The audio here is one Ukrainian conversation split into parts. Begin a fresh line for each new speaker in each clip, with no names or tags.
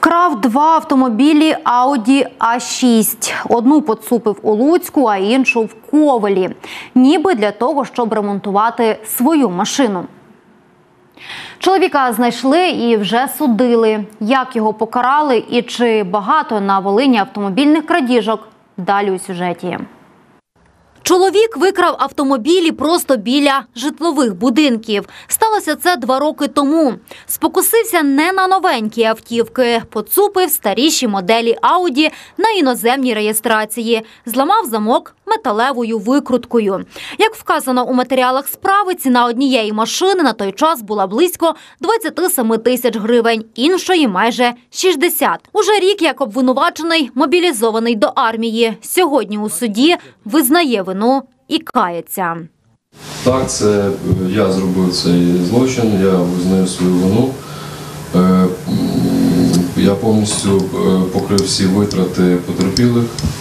Вкрав два автомобілі Audi A6. Одну поцупив у Луцьку, а іншу в Ковелі. Ніби для того, щоб ремонтувати свою машину. Чоловіка знайшли і вже судили. Як його покарали і чи багато на Волині автомобільних крадіжок – далі у сюжеті. Чоловік викрав автомобілі просто біля житлових будинків. Сталося це 2 роки тому. Спокусився не на новенькі автівки. Поцупив старіші моделі Audi на іноземній реєстрації. Зламав замок металевою викруткою. Як вказано у матеріалах справи, ціна однієї машини на той час була близько 27 тисяч гривень, іншої – майже 60. Уже рік як обвинувачений мобілізований до армії. Сьогодні у суді визнає вину і кається.
Так, це я зробив цей злочин, я визнаю свою вину. Я повністю покрив всі витрати потерпілих.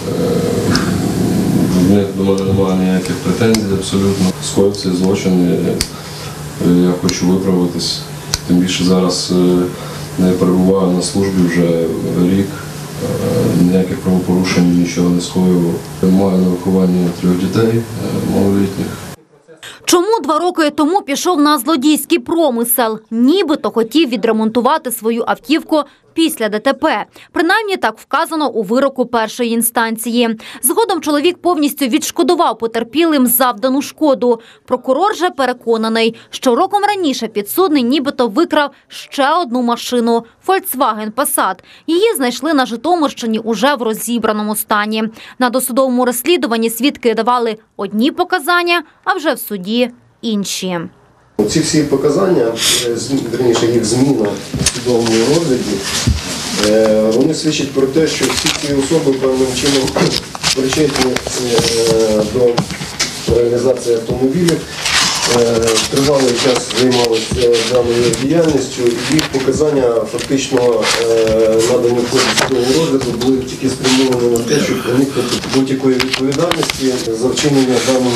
В них до мене немає ніяких претензій абсолютно. Скоїв цей злочин, я хочу виправитись. Тим більше зараз я перебуваю на службі вже рік. Ніяких правопорушень, нічого не скоїв. Маю на вихованні 3 дітей малолітніх.
Чому 2 роки тому пішов на злодійський промисел? Нібито хотів відремонтувати свою автівку після ДТП. Принаймні так вказано у вироку першої інстанції. Згодом чоловік повністю відшкодував потерпілим завдану шкоду. Прокурор же переконаний, що роком раніше підсудний нібито викрав ще одну машину – Volkswagen Passat. Її знайшли на Житомирщині уже в розібраному стані. На досудовому розслідуванні свідки давали одні показання, а вже в суді – інші.
Ці всі показання, вірніше їх зміна в судовому розгляді, вони свідчать про те, що всі ці особи певним чином причетні до реалізації автомобілів, тривалий час займалися даною діяльністю, і їх показання фактично надані в ході судового розгляду були тільки спрямовані на те, щоб уникнути будь-якої відповідальності за вчинення даного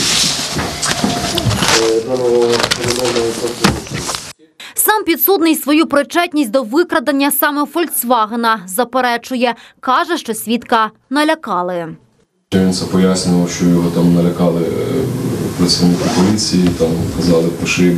кримінального правопорушення.
Сам підсудний свою причетність до викрадення саме «Фольксвагена» заперечує. Каже, що свідка налякали.
Він це пояснював, що його там налякали працівники поліції, там казали «пиши,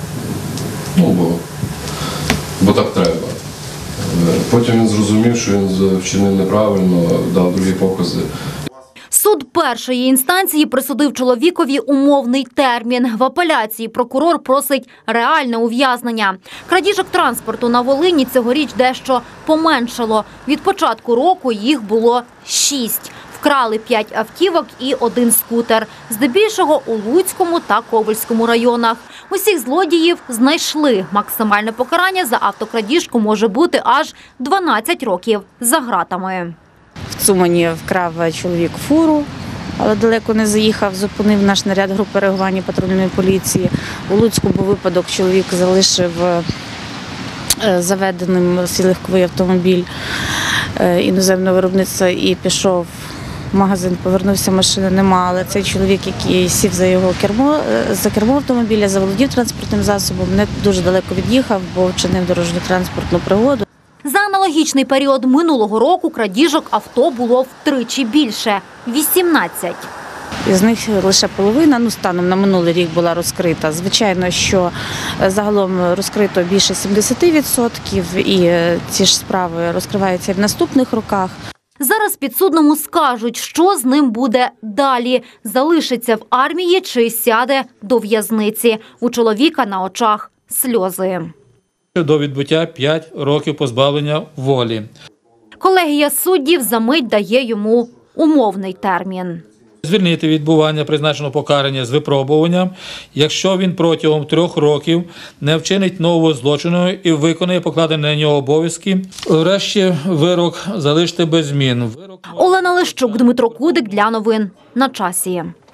бо так треба». Потім він зрозумів, що він вчинив неправильно, дав другі покази.
Суд першої інстанції присудив чоловікові умовний термін. В апеляції прокурор просить реальне ув'язнення. Крадіжок транспорту на Волині цьогоріч дещо поменшало. Від початку року їх було 6. Вкрали 5 автівок і 1 скутер. Здебільшого у Луцькому та Ковельському районах. Усіх злодіїв знайшли. Максимальне покарання за автокрадіжку може бути аж 12 років за ґратами.
В Цумані вкрав чоловік фуру, але далеко не заїхав, зупинив наш наряд групи реагування патрульної поліції. У Луцьку був випадок, чоловік залишив заведеним свій легковий автомобіль іноземного виробництва і пішов в магазин, повернувся, машини нема, але цей чоловік, який сів за кермо автомобіля, заволодів транспортним засобом, не дуже далеко від'їхав, бо вчинив дорожньо-транспортну пригоду.
За аналогічний період минулого року крадіжок авто було втричі більше – 18.
Із них лише половина, станом на минулий рік була розкрита. Звичайно, що загалом розкрито більше 70%, і ці ж справи розкриваються і в наступних роках.
Зараз підсудному скажуть, що з ним буде далі. Залишиться в армії чи сяде до в'язниці. У чоловіка на очах сльози.
До відбуття 5 років позбавлення волі.
Колегія суддів за мить дає йому умовний термін.
Звільнити відбування призначеного покарання з випробуванням, якщо він протягом 3 років не вчинить нового злочину і виконає покладені на нього обов'язки. Врешті вирок залишити без змін.
Олена Лищук, Дмитро Кудик для новин на часі.